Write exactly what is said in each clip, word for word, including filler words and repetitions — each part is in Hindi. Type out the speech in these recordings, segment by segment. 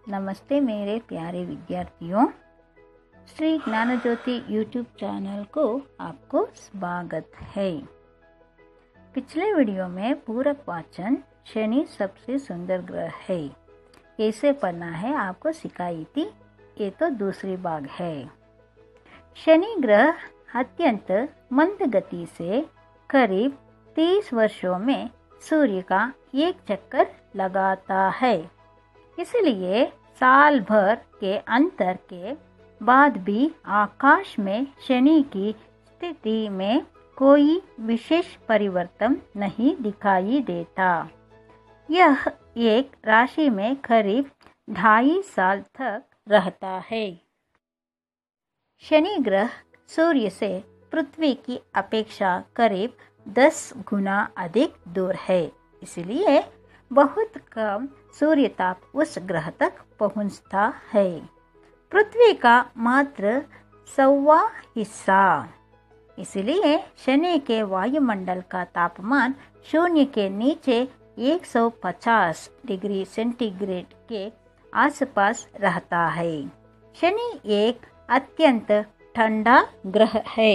नमस्ते मेरे प्यारे विद्यार्थियों। श्री ज्ञान ज्योति यूट्यूब चैनल को आपको स्वागत है। पिछले वीडियो में पूरक वाचन शनि सबसे सुंदर ग्रह है कैसे पढ़ना है आपको सिखाई थी। ये तो दूसरी भाग है। शनि ग्रह अत्यंत मंद गति से करीब तीस वर्षों में सूर्य का एक चक्कर लगाता है, इसलिए साल भर के अंतर के बाद भी आकाश में शनि की स्थिति में कोई विशेष परिवर्तन नहीं दिखाई देता। यह एक राशि में करीब ढाई साल तक रहता है। शनि ग्रह सूर्य से पृथ्वी की अपेक्षा करीब दस गुना अधिक दूर है, इसलिए बहुत कम सूर्य ताप उस ग्रह तक पहुंचता है। पृथ्वी का मात्र सवा हिस्सा, इसलिए शनि के वायुमंडल का तापमान शून्य के नीचे एक सौ पचास डिग्री सेंटीग्रेड के आसपास रहता है। शनि एक अत्यंत ठंडा ग्रह है।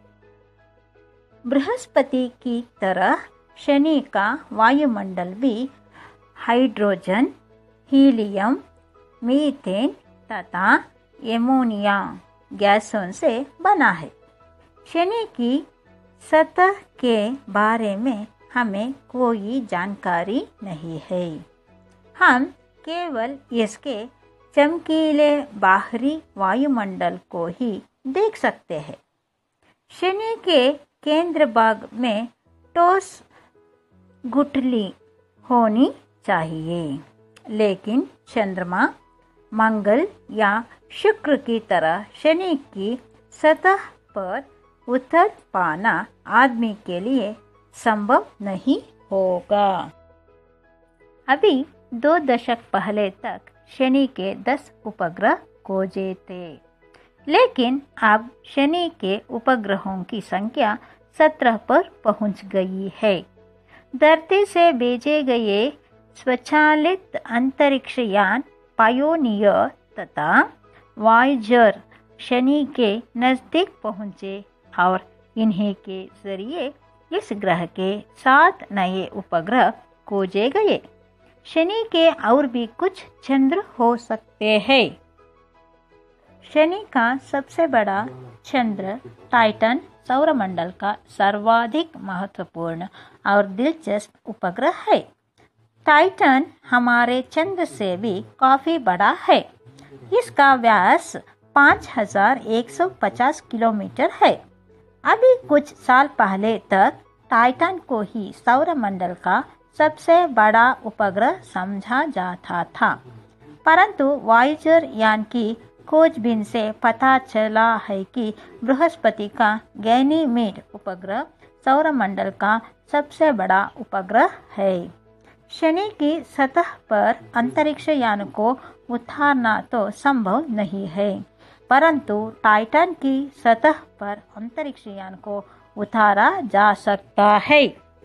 बृहस्पति की तरह शनि का वायुमंडल भी हाइड्रोजन, हीलियम, मीथेन तथा एमोनिया गैसों से बना है। शनि की सतह के बारे में हमें कोई जानकारी नहीं है। हम केवल इसके चमकीले बाहरी वायुमंडल को ही देख सकते हैं। शनि के केंद्र भाग में ठोस गुठली होनी चाहिए, लेकिन चंद्रमा, मंगल या शुक्र की तरह शनि की सतह पर उतर पाना आदमी के लिए संभव नहीं होगा। अभी दो दशक पहले तक शनि के दस उपग्रह खोजे थे, लेकिन अब शनि के उपग्रहों की संख्या सत्रह पर पहुंच गई है। धरती से भेजे गए स्वचालित अंतरिक्ष यान पायोनियर तथा वॉयेजर शनि के नजदीक पहुंचे और इन्हीं के जरिए इस ग्रह के सात नए उपग्रह खोजे गए। शनि के और भी कुछ चंद्र हो सकते हैं। शनि का सबसे बड़ा चंद्र टाइटन सौरमंडल का सर्वाधिक महत्वपूर्ण और दिलचस्प उपग्रह है। टाइटन हमारे चंद्र से भी काफी बड़ा है। इसका व्यास पाँच हज़ार एक सौ पचास किलोमीटर है। अभी कुछ साल पहले तक टाइटन को ही सौरमंडल का सबसे बड़ा उपग्रह समझा जाता था, परंतु वॉयेजर यान की खोजबीन से पता चला है कि बृहस्पति का गैनीमेड उपग्रह सौरमंडल का सबसे बड़ा उपग्रह है। शनि की सतह पर अंतरिक्ष यान को उतारना तो संभव नहीं है, परंतु टाइटन की सतह पर अंतरिक्ष यान को उतारा जा सकता है।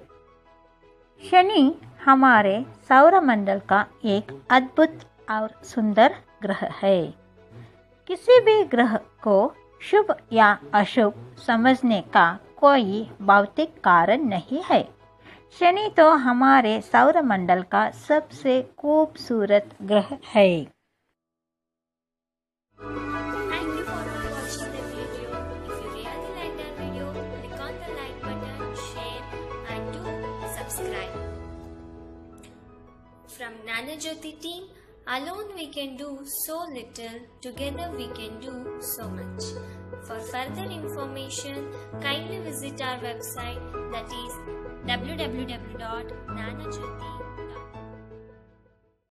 शनि हमारे सौरमंडल का एक अद्भुत और सुंदर ग्रह है। किसी भी ग्रह को शुभ या अशुभ समझने का कोई भौतिक कारण नहीं है। शनि तो हमारे सौरमंडल का सबसे खूबसूरत ग्रह है। Thank you for watching the video. If you really like that video, click on the like button, share and do subscribe. From Nana Jyoti team, alone we can do so little, together we can do so much. For further information, kindly visit our website, that is w w w dot nana jyoti